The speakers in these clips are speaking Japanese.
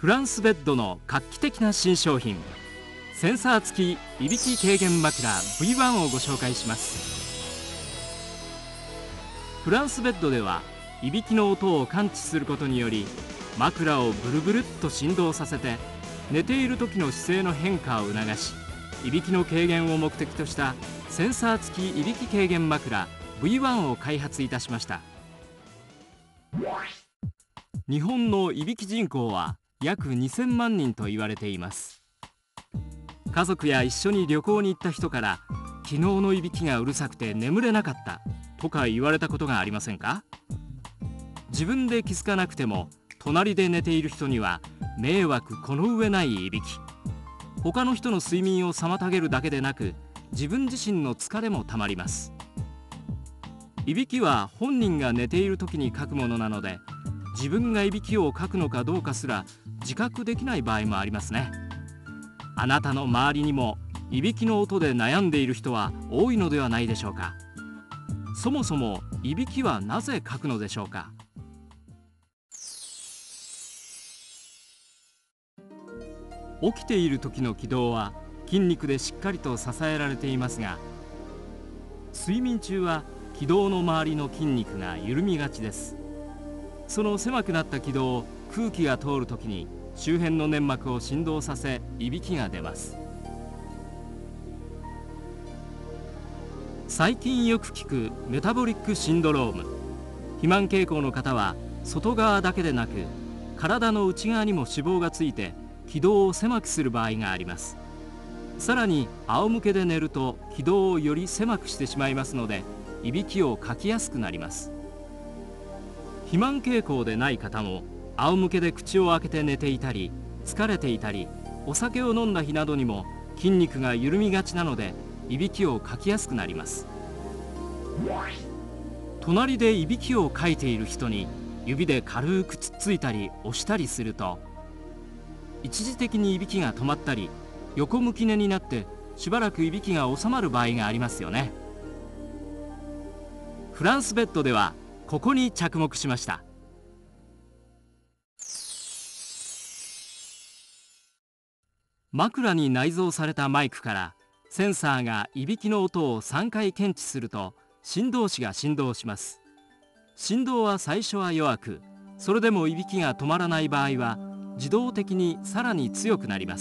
フランスベッドの画期的な新商品、センサー付きいびき軽減枕 V1 をご紹介します。フランスベッドではいびきの音を感知することにより、枕をブルブルっと振動させて寝ている時の姿勢の変化を促し、いびきの軽減を目的としたセンサー付きいびき軽減枕 V1 を開発いたしました。日本のいびき人口は約2000万人と言われています。家族や一緒に旅行に行った人から、昨日のいびきがうるさくて眠れなかったとか言われたことがありませんか？自分で気づかなくても隣で寝ている人には迷惑この上ないいびき、他の人の睡眠を妨げるだけでなく、自分自身の疲れもたまります。いびきは本人が寝ている時にかくものなので、自分がいびきをかくのかどうかすら自覚できない場合もありますね。あなたの周りにもいびきの音で悩んでいる人は多いのではないでしょうか。そもそもいびきはなぜかくのでしょうか。起きている時の気道は筋肉でしっかりと支えられていますが、睡眠中は気道の周りの筋肉が緩みがちです。その狭くなった気道を空気が通るときに周辺の粘膜を振動させ、いびきが出ます。最近よく聞くメタボリックシンドローム、肥満傾向の方は外側だけでなく体の内側にも脂肪がついて気道を狭くする場合があります。さらに仰向けで寝ると気道をより狭くしてしまいますので、いびきをかきやすくなります。肥満傾向でない方も仰向けで口を開けて寝ていたり、疲れていたり、お酒を飲んだ日などにも筋肉が緩みがちなので、いびきをかきやすくなります。隣でいびきをかいている人に指で軽くつっついたり押したりすると、一時的にいびきが止まったり、横向き寝になってしばらくいびきが収まる場合がありますよね。フランスベッドではここに着目しました。枕に内蔵されたマイクからセンサーがいびきの音を3回検知すると、振動子が振動します。振動は最初は弱く、それでもいびきが止まらない場合は自動的にさらに強くなります。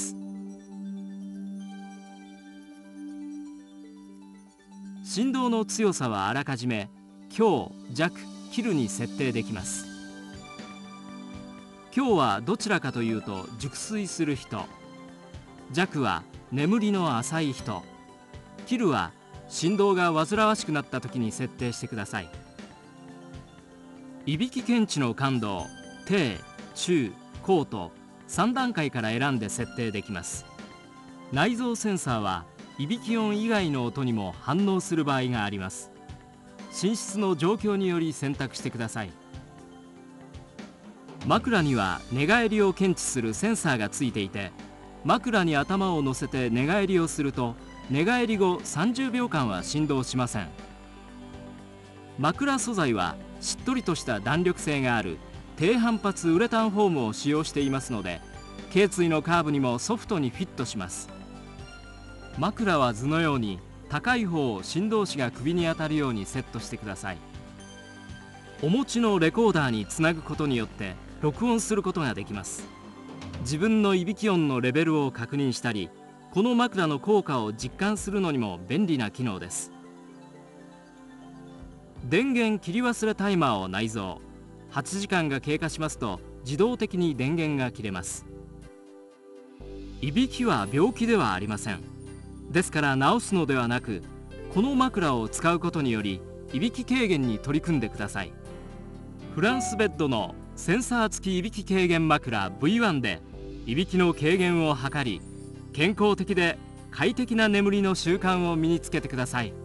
振動の強さはあらかじめ強、弱、切るに設定できます。強はどちらかというと熟睡する人、弱は眠りの浅い人、切るは振動が煩わしくなった時に設定してください。いびき検知の感度を低、中、高と3段階から選んで設定できます。内蔵センサーはいびき音以外の音にも反応する場合があります。寝室の状況により選択してください。枕には寝返りを検知するセンサーがついていて、枕に頭を乗せて寝返りをすると、寝返り後30秒間は振動しません。枕素材はしっとりとした弾力性がある低反発ウレタンフォームを使用していますので、頸椎のカーブにもソフトにフィットします。枕は図のように高い方を振動子が首に当たるようにセットしてください。お持ちのレコーダーにつなぐことによって録音することができます。自分のいびき音のレベルを確認したり、この枕の効果を実感するのにも便利な機能です。電源切り忘れタイマーを内蔵。8時間が経過しますと自動的に電源が切れます。いびきは病気ではありません。ですから治すのではなく、この枕を使うことによりいびき軽減に取り組んでください。フランスベッドのセンサー付きいびき軽減枕 V1 でいびきの軽減を図り、健康的で快適な眠りの習慣を身につけてください。